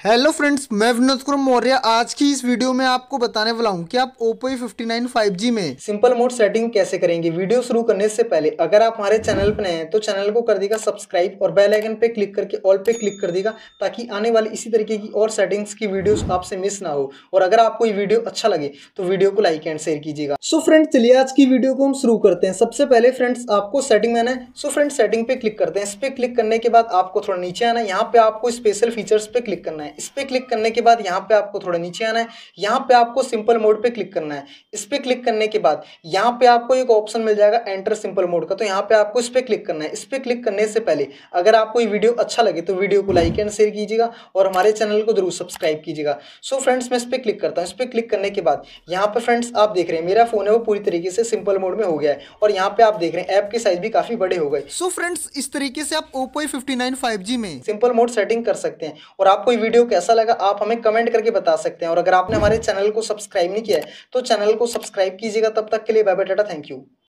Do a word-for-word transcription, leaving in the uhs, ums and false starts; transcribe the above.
Hello friends, मैं विनोद कुमार मौर्य। आज की इस वीडियो में आपको बताने वाला हूं कि आप Oppo A fifty nine five G में सिंपल मोड सेटिंग कैसे करेंगे। वीडियो शुरू करने से पहले अगर आप हमारे चैनल पर नए हैं तो चैनल को कर देगा सब्सक्राइब और बेल आइकन पे क्लिक करके ऑल पे क्लिक कर देगा, ताकि आने वाली इसी तरीके की और सेटिंग्स की वीडियोस आपसे मिस ना हो। और अगर आपको ये वीडियो अच्छा लगे तो वीडियो को लाइक एंड शेयर कीजिएगा। सो फ्रेंड्स, चलिए आज की वीडियो को हम शुरू करते हैं। सबसे पहले फ्रेंड्स आपको सेटिंग में आना है। सो फ्रेंड्स सेटिंग पे क्लिक करते हैं। इस पे क्लिक करने के बाद आपको थोड़ा नीचे आना है। यहाँ पे आपको स्पेशल फीचर्स पे क्लिक करना है। इस पे क्लिक करने के बाद यहाँ पे आपको थोड़ा नीचे आना है। यहाँ पे आपको सिंपल मोड पे क्लिक करना है। इस पे क्लिक करने के बाद यहाँ पे आपको एक ऑप्शन मिल जाएगा एंटर सिंपल मोड का, तो यहाँ पे आपको इस पे क्लिक करना है। इस पे क्लिक करने से पहले अगर आपको ये वीडियो अच्छा लगे तो वीडियो को लाइक एंड शेयर कीजिएगा और हमारे चैनल को जरूर सब्सक्राइब कीजिएगा। सो फ्रेंड्स मैं इस पे क्लिक करता हूँ। इस पे क्लिक करने के बाद यहाँ पे फ्रेंड्स आप देख रहे हैं मेरा फोन है वो पूरी तरीके से सिंपल मोड में हो गया है और यहाँ पे आप देख रहे हैं ऐप के साइज भी काफी बड़े हो गए। सो फ्रेंड्स इस तरीके से आप Oppo A fifty nine five G में सिंपल मोड सेटिंग कर सकते हैं। और आपको ये वीडियो कैसा लगा आप हमें कमेंट करके बता सकते हैं। और अगर आपने हमारे चैनल को सब्सक्राइब नहीं किया है तो चैनल को सब्सक्राइब कीजिएगा। तब तक के लिए bye bye, tata, thank you.